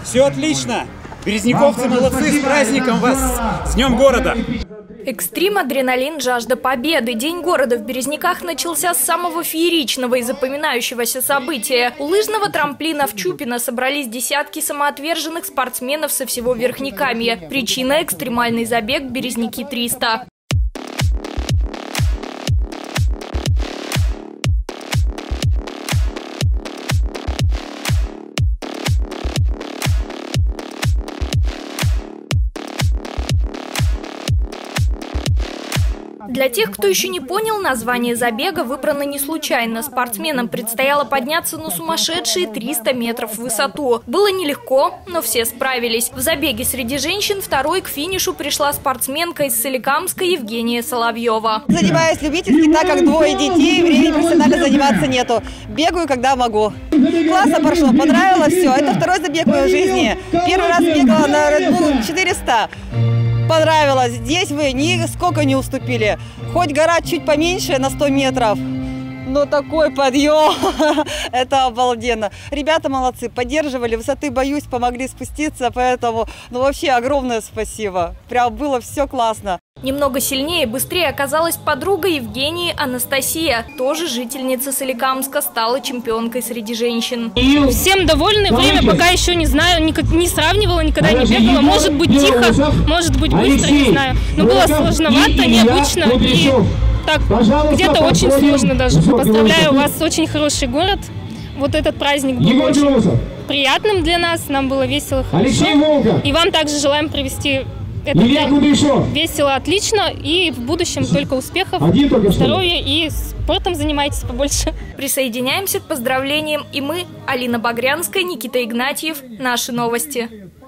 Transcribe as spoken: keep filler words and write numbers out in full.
Все отлично! Березняковцы молодцы, с праздником вас! С Днем города! Экстрим, адреналин, жажда победы. День города в Березняках начался с самого фееричного и запоминающегося события. У лыжного трамплина в Чупино собрались десятки самоотверженных спортсменов со всего Верхнекамья. Причина – экстремальный забег «Березняки триста». Для тех, кто еще не понял, название забега выбрано не случайно. Спортсменам предстояло подняться на сумасшедшие триста метров в высоту. Было нелегко, но все справились. В забеге среди женщин второй к финишу пришла спортсменка из Соликамска Евгения Соловьева. Занимаюсь любительски, так как двое детей, времени профессионально заниматься нету. Бегаю, когда могу. Классно прошло, понравилось все. Это второй забег в моей жизни. Первый раз бегала на Red Bull четыреста. Понравилось. Здесь вы нисколько не уступили. Хоть гора чуть поменьше на сто метров, но такой подъем, это обалденно. Ребята молодцы, поддерживали, высоты боюсь, помогли спуститься, поэтому, ну вообще огромное спасибо. Прям было все классно. Немного сильнее, быстрее оказалась подруга Евгении Анастасия. Тоже жительница Соликамска, стала чемпионкой среди женщин. Всем довольны. Время пока еще не знаю, никак не сравнивала, никогда не бегала. Может быть тихо, может быть быстро, не знаю. Но было сложновато, необычно и так где-то очень сложно даже. Поздравляю вас, очень хороший город. Вот этот праздник был очень приятным для нас, нам было весело, хорошо. И вам также желаем провести это весело, отлично, и в будущем только успехов, здоровья и спортом занимайтесь побольше. Присоединяемся к поздравлениям и мы, Алина Багрянская, Никита Игнатьев. Наши новости.